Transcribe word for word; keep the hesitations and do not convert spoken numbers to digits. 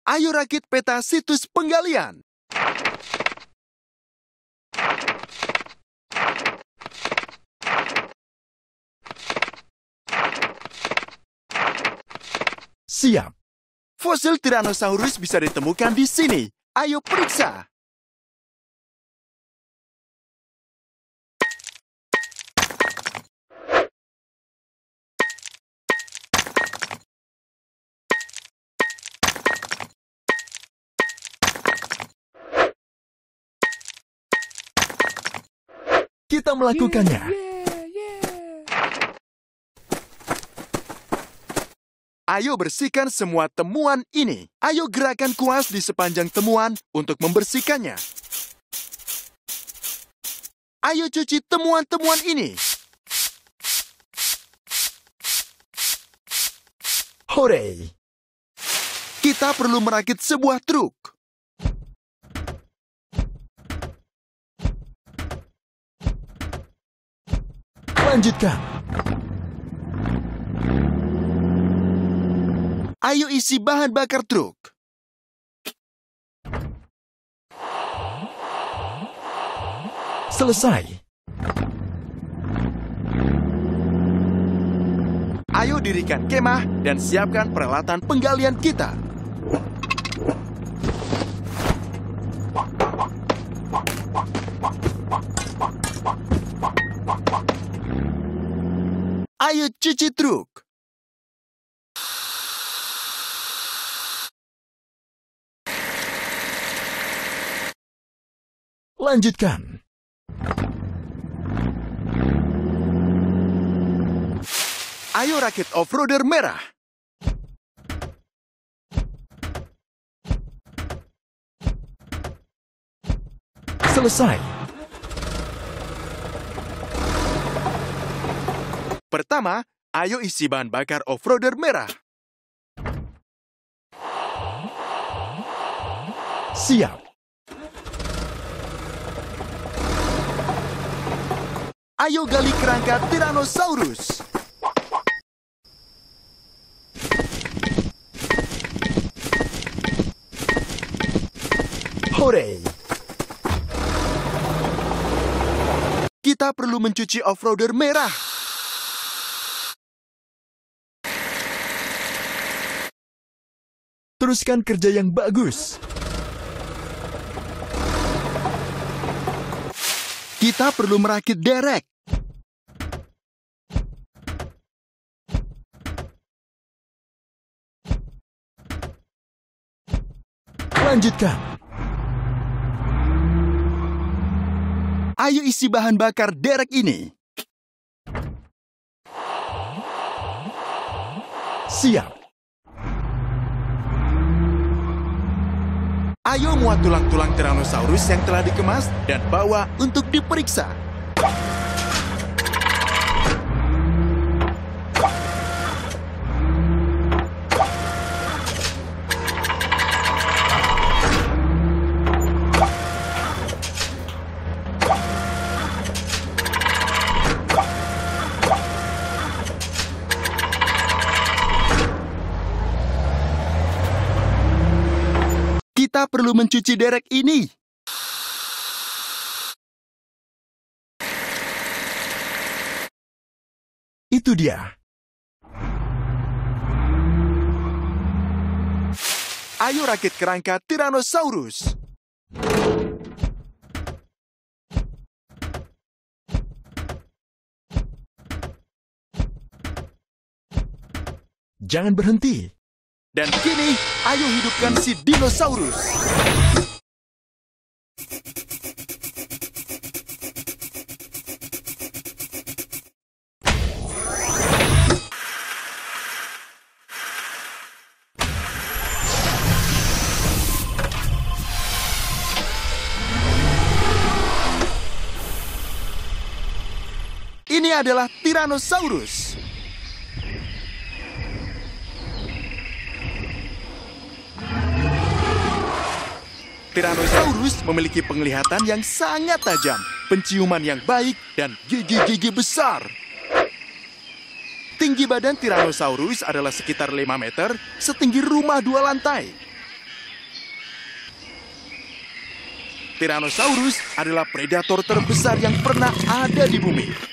Ayo rakit peta situs penggalian. Siap. Fosil Tyrannosaurus bisa ditemukan di sini. Ayo periksa. Kita melakukannya. Ayo bersihkan semua temuan ini. Ayo gerakan kuas di sepanjang temuan untuk membersihkannya. Ayo cuci temuan-temuan ini. Hore! Kita perlu merakit sebuah truk. Lanjutkan. Ayo isi bahan bakar truk. Selesai. Ayo dirikan kemah dan siapkan peralatan penggalian kita. Ayo cuci truk. Lanjutkan. Ayo rakit off-roader merah. Selesai. Pertama, ayo isi bahan bakar off-roader merah. Siap. Ayo gali kerangka Tyrannosaurus. Hore! Kita perlu mencuci off-roader merah. Teruskan kerja yang bagus. Kita perlu merakit derek. Lanjutkan. Ayo isi bahan bakar derek ini. Siap. Ayo muat tulang-tulang Tyrannosaurus yang telah dikemas dan bawa untuk diperiksa. Kita perlu mencuci derek ini. Itu dia. Ayo rakit kerangka Tyrannosaurus. Jangan berhenti. Dan kini, ayo hidupkan si dinosaurus. Ini adalah Tyrannosaurus. Tyrannosaurus memiliki penglihatan yang sangat tajam, penciuman yang baik, dan gigi-gigi besar. Tinggi badan Tyrannosaurus adalah sekitar lima meter, setinggi rumah dua lantai. Tyrannosaurus adalah predator terbesar yang pernah ada di bumi.